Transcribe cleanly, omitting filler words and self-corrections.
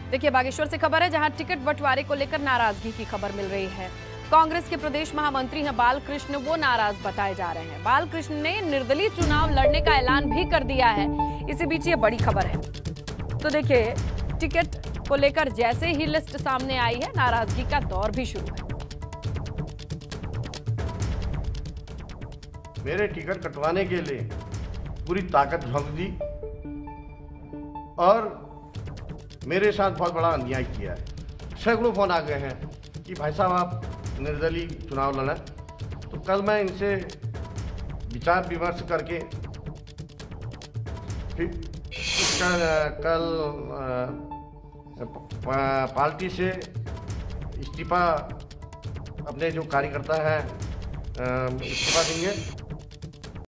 देखिए बागेश्वर से खबर है, जहां टिकट बंटवारे को लेकर नाराजगी की खबर मिल रही है। कांग्रेस के प्रदेश महामंत्री हैं बालकृष्ण, वो नाराज बताए जा रहे हैं। बालकृष्ण ने निर्दलीय चुनाव लड़ने का ऐलान भी कर दिया है। इसी बीच ये बड़ी खबर है। तो देखिए, टिकट को लेकर जैसे ही लिस्ट सामने आई है, नाराजगी का दौर भी शुरू है। मेरे टिकट कटवाने के लिए पूरी ताकत झोंक दी और मेरे साथ बहुत बड़ा अन्याय किया है। सैकड़ों फोन आ गए हैं कि भाई साहब आप निर्दलीय चुनाव लड़ें। तो कल मैं इनसे विचार विमर्श करके फिर कल पार्टी से इस्तीफा, अपने जो कार्यकर्ता है इस्तीफा देंगे।